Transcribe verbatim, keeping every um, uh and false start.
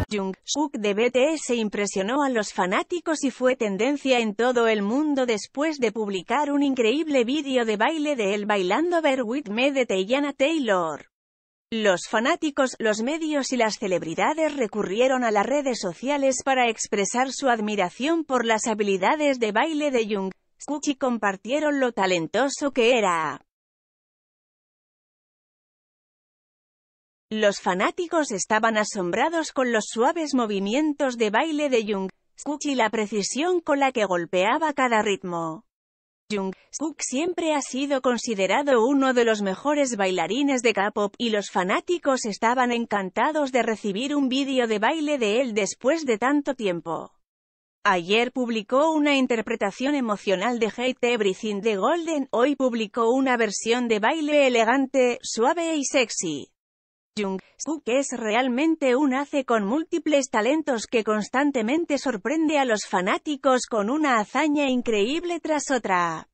Jungkook de B T S impresionó a los fanáticos y fue tendencia en todo el mundo después de publicar un increíble vídeo de baile de él bailando Bear With Me de Teyana Taylor. Los fanáticos, los medios y las celebridades recurrieron a las redes sociales para expresar su admiración por las habilidades de baile de Jungkook y compartieron lo talentoso que era. Los fanáticos estaban asombrados con los suaves movimientos de baile de Jungkook y la precisión con la que golpeaba cada ritmo. Jungkook siempre ha sido considerado uno de los mejores bailarines de K-pop, y los fanáticos estaban encantados de recibir un vídeo de baile de él después de tanto tiempo. Ayer publicó una interpretación emocional de Hate Everything de Golden, hoy publicó una versión de baile elegante, suave y sexy. Jungkook es realmente un ace con múltiples talentos que constantemente sorprende a los fanáticos con una hazaña increíble tras otra.